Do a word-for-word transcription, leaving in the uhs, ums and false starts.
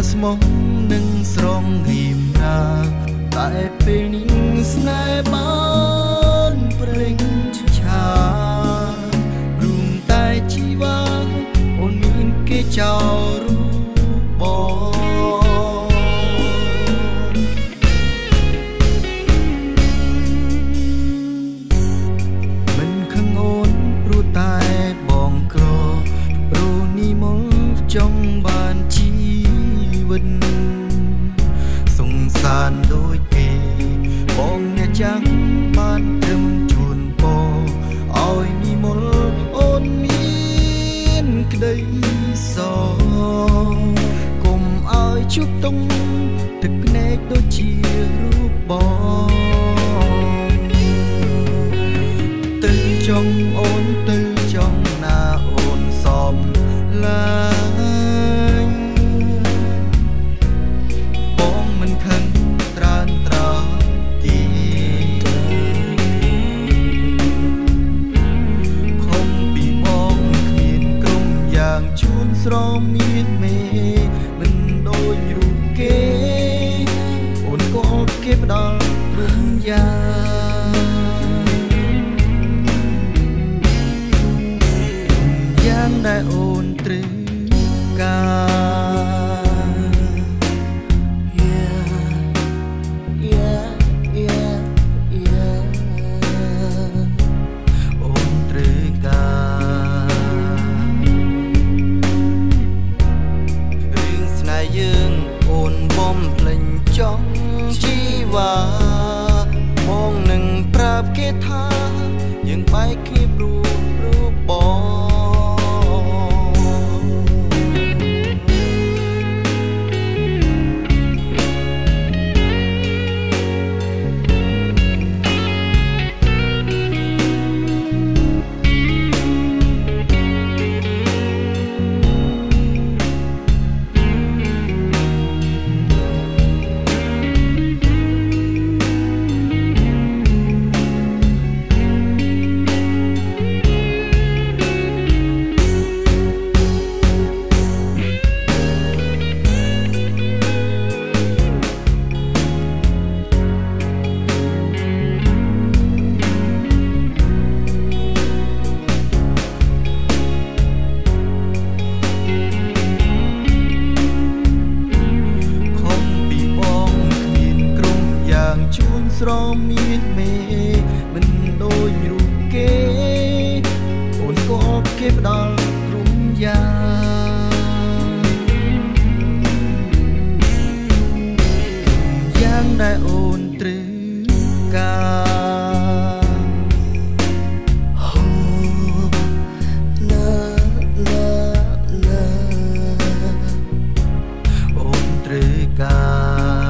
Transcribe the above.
ស្មោះនឹងស្រងរៀមណាតែពេលនេះស្នេហ៍បានប្រេងឆារួមតែជីវាអូនមានគេចោលរូបបងមិនខឹងអូនព្រោះតែបងក្រព្រោះនេះមកចង់បានជីវិតសង្សារដូចគេបងអ្នកចាំងបានត្រឹមជួនពឲ្យនេះមកអូនមានក្តីសកុំឲ្យជប់តុងទឹកភ្នែកដូចជារូបបងទៅចង់អូនទៅចង់ណាអូនសំឡាញ់បងមិនខឹងត្រានត្រាទីខំពីបងគ្មានក្រុមយ៉ាងជួនស្រមៀនមេមិនដូចរូបគេអូនក៏គេផ្ដល់ក្រុមយ៉ាងយ៉ាងដែលអូនត្រូវការយើងអូនបំភ្លេចចង់ជីវ៉ាបងនឹងប្រាប់គេថាយើងបែកគ្នាព្រោះរូបបងជួនស្រមៀនមេមិនដូចរូបគេអូនក៏គេផ្ដល់ក្រុមយ៉ាងយ៉ាងដែលអូនត្រូវការអូណាណាណាអូនត្រូវការ